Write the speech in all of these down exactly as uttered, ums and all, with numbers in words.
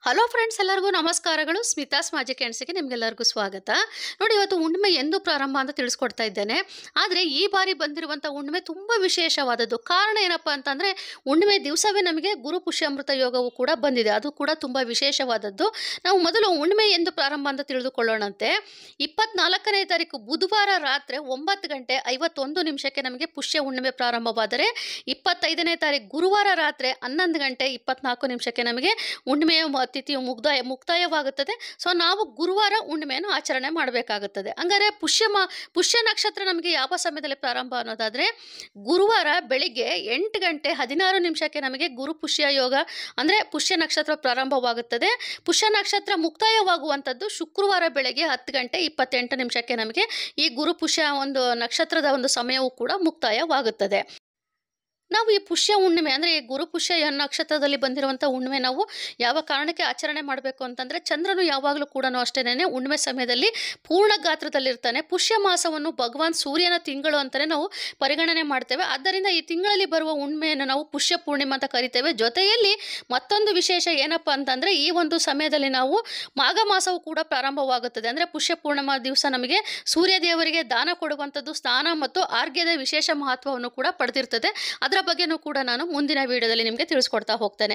Hello friends, ಎಲ್ಲರಿಗೂ ನಮಸ್ಕಾರಗಳು. Smitha's magic ಹ್ಯಾಂಡ್ಸ್ಗೆ ನಿಮಗೆಲ್ಲರಿಗೂ ಸ್ವಾಗತ. ನೋಡಿ, ಇವತ್ತು ಹುಣ್ಣಿಮೆ ಎಂದು ಪ್ರಾರಂಭ ಅಂತ ತಿಳಿಸ್ಕೊಡ್ತಾ ಇದ್ದೇನೆ. ಆದರೆ ಈ ಬಾರಿ ಬಂದಿರುವಂಥ ಹುಣ್ಣಿಮೆ ತುಂಬ ವಿಶೇಷವಾದದ್ದು. ಕಾರಣ ಏನಪ್ಪ ಅಂತಂದರೆ, ಹುಣ್ಣಿಮೆ ದಿವಸವೇ ನಮಗೆ ಗುರು ಪುಷ್ಯಾಮೃತ ಯೋಗವು ಕೂಡ ಬಂದಿದೆ. ಅದು ಕೂಡ ತುಂಬ ವಿಶೇಷವಾದದ್ದು. ನಾವು ಮೊದಲು ಹುಣ್ಣಿಮೆ ಎಂದು ಪ್ರಾರಂಭ ಅಂತ ತಿಳಿದುಕೊಳ್ಳೋಣಂತೆ. ಇಪ್ಪತ್ನಾಲ್ಕನೇ ತಾರೀಕು ಬುಧವಾರ ರಾತ್ರಿ ಒಂಬತ್ತು ಗಂಟೆ ಐವತ್ತೊಂದು ನಿಮಿಷಕ್ಕೆ ನಮಗೆ ಪುಷ್ಯ ಹುಣ್ಣಿಮೆ ಪ್ರಾರಂಭವಾದರೆ, ಇಪ್ಪತ್ತೈದನೇ ತಾರೀಕು ಗುರುವಾರ ರಾತ್ರಿ ಹನ್ನೊಂದು ಗಂಟೆ ಇಪ್ಪತ್ನಾಲ್ಕು ನಿಮಿಷಕ್ಕೆ ನಮಗೆ ಹುಣ್ಣಿಮೆಯ ತಿಥಿಯು ಮುಗ್ದಾಯ ಮುಕ್ತಾಯವಾಗುತ್ತದೆ. ಸೊ ನಾವು ಗುರುವಾರ ಹುಣ್ಣಿಮೆಯನ್ನು ಆಚರಣೆ ಮಾಡಬೇಕಾಗುತ್ತದೆ. ಹಂಗಾರೆ ಪುಷ್ಯ ಮಾ ಪುಷ್ಯ ನಕ್ಷತ್ರ ನಮಗೆ ಯಾವ ಸಮಯದಲ್ಲಿ ಪ್ರಾರಂಭ ಅನ್ನೋದಾದರೆ, ಗುರುವಾರ ಬೆಳಿಗ್ಗೆ ಎಂಟು ಗಂಟೆ ಹದಿನಾರು ನಿಮಿಷಕ್ಕೆ ನಮಗೆ ಗುರು ಪುಷ್ಯ ಯೋಗ ಅಂದರೆ ಪುಷ್ಯ ನಕ್ಷತ್ರ ಪ್ರಾರಂಭವಾಗುತ್ತದೆ. ಪುಷ್ಯ ನಕ್ಷತ್ರ ಮುಕ್ತಾಯವಾಗುವಂಥದ್ದು ಶುಕ್ರವಾರ ಬೆಳಗ್ಗೆ ಹತ್ತು ಗಂಟೆ ಇಪ್ಪತ್ತೆಂಟು ನಿಮಿಷಕ್ಕೆ ನಮಗೆ ಈ ಗುರು ಪುಷ್ಯ ಒಂದು ನಕ್ಷತ್ರದ ಒಂದು ಸಮಯವೂ ಕೂಡ ಮುಕ್ತಾಯವಾಗುತ್ತದೆ. ನಾವು ಈ ಪುಷ್ಯ ಹುಣ್ಣಿಮೆ ಅಂದರೆ ಈ ಗುರು ಪುಷ್ಯ ನಕ್ಷತ್ರದಲ್ಲಿ ಬಂದಿರುವಂಥ ಹುಣ್ಣಿಮೆ ನಾವು ಯಾವ ಕಾರಣಕ್ಕೆ ಆಚರಣೆ ಮಾಡಬೇಕು ಅಂತಂದರೆ, ಚಂದ್ರನು ಯಾವಾಗಲೂ ಕೂಡ ಅಷ್ಟೇನೆ ಹುಣ್ಣಿಮೆ ಸಮಯದಲ್ಲಿ ಪೂರ್ಣ ಗಾತ್ರದಲ್ಲಿರ್ತಾನೆ. ಪುಷ್ಯ ಮಾಸವನ್ನು ಭಗವಾನ್ ಸೂರ್ಯನ ತಿಂಗಳು ಅಂತಲೇ ನಾವು ಪರಿಗಣನೆ ಮಾಡ್ತೇವೆ. ಆದ್ದರಿಂದ ಈ ತಿಂಗಳಲ್ಲಿ ಬರುವ ಹುಣ್ಣಿಮೆಯನ್ನು ನಾವು ಪುಷ್ಯ ಪೂರ್ಣಿಮೆ ಅಂತ ಕರಿತೇವೆ. ಜೊತೆಯಲ್ಲಿ ಮತ್ತೊಂದು ವಿಶೇಷ ಏನಪ್ಪ ಅಂತಂದರೆ, ಈ ಒಂದು ಸಮಯದಲ್ಲಿ ನಾವು ಮಾಘ ಮಾಸವು ಕೂಡ ಪ್ರಾರಂಭವಾಗುತ್ತದೆ. ಅಂದರೆ ಪುಷ್ಯ ಪೂರ್ಣಿಮಾ ದಿವಸ ನಮಗೆ ಸೂರ್ಯ ದೇವರಿಗೆ ದಾನ ಕೊಡುವಂಥದ್ದು ಸ್ನಾನ ಮತ್ತು ಆರ್ಘ್ಯದ ವಿಶೇಷ ಮಹತ್ವವನ್ನು ಕೂಡ ಪಡೆದಿರ್ತದೆ. ಅದರ ಬಗ್ಗೆನೂ ಕೂಡ ನಾನು ಮುಂದಿನ ವಿಡಿಯೋದಲ್ಲಿ ನಿಮಗೆ ತಿಳಿಸ್ಕೊಡ್ತಾ ಹೋಗ್ತೇನೆ.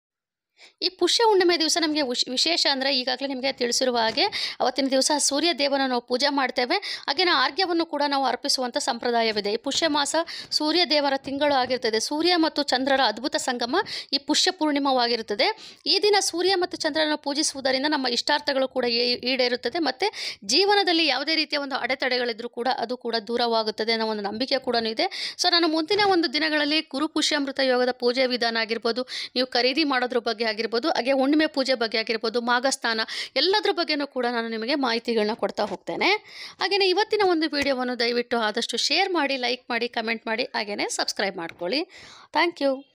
ಈ ಪುಷ್ಯ ಹುಣ್ಣಿಮೆ ದಿವಸ ನಮಗೆ ವಿಶೇಷ ಅಂದರೆ, ಈಗಾಗಲೇ ನಿಮಗೆ ತಿಳಿಸಿರುವ ಹಾಗೆ ಅವತ್ತಿನ ದಿವಸ ಸೂರ್ಯ ದೇವನ ನಾವು ಪೂಜೆ ಮಾಡ್ತೇವೆ. ಹಾಗೆಯೇ ಆರ್ಘ್ಯವನ್ನು ಕೂಡ ನಾವು ಅರ್ಪಿಸುವಂಥ ಸಂಪ್ರದಾಯವಿದೆ. ಈ ಪುಷ್ಯ ಮಾಸ ಸೂರ್ಯ ದೇವರ ತಿಂಗಳು ಆಗಿರ್ತದೆ. ಸೂರ್ಯ ಮತ್ತು ಚಂದ್ರರ ಅದ್ಭುತ ಸಂಗಮ ಈ ಪುಷ್ಯ ಪೂರ್ಣಿಮವಾಗಿರುತ್ತದೆ. ಈ ದಿನ ಸೂರ್ಯ ಮತ್ತು ಚಂದ್ರನ ಪೂಜಿಸುವುದರಿಂದ ನಮ್ಮ ಇಷ್ಟಾರ್ಥಗಳು ಕೂಡ ಈಡೇರುತ್ತದೆ ಮತ್ತು ಜೀವನದಲ್ಲಿ ಯಾವುದೇ ರೀತಿಯ ಒಂದು ಅಡೆತಡೆಗಳಿದ್ರೂ ಕೂಡ ಅದು ಕೂಡ ದೂರವಾಗುತ್ತದೆ ಅನ್ನೋ ಒಂದು ನಂಬಿಕೆ ಕೂಡ ಇದೆ. ಸೊ ನಾನು ಮುಂದಿನ ಒಂದು ದಿನಗಳಲ್ಲಿ ಗುರು ಪುಷ್ಯಾಮೃತ ಯೋಗದ ಪೂಜೆ ವಿಧಾನ ಆಗಿರ್ಬೋದು, ನೀವು ಖರೀದಿ ಮಾಡೋದ್ರ ಬಗ್ಗೆ ಆಗಿರ್ಬೋದು, ಹಾಗೆ ಹುಣ್ಣಿಮೆ ಪೂಜೆ ಬಗ್ಗೆ ಆಗಿರ್ಬೋದು, ಮಾಘಸ್ನಾನ ಎಲ್ಲದರ ಬಗ್ಗೆನೂ ಕೂಡ ನಾನು ನಿಮಗೆ ಮಾಹಿತಿಗಳನ್ನ ಕೊಡ್ತಾ ಹೋಗ್ತೇನೆ. ಹಾಗೆಯೇ ಇವತ್ತಿನ ಒಂದು ವಿಡಿಯೋವನ್ನು ದಯವಿಟ್ಟು ಆದಷ್ಟು ಶೇರ್ ಮಾಡಿ, ಲೈಕ್ ಮಾಡಿ, ಕಮೆಂಟ್ ಮಾಡಿ, ಹಾಗೆಯೇ ಸಬ್ಸ್ಕ್ರೈಬ್ ಮಾಡ್ಕೊಳ್ಳಿ. Thank you.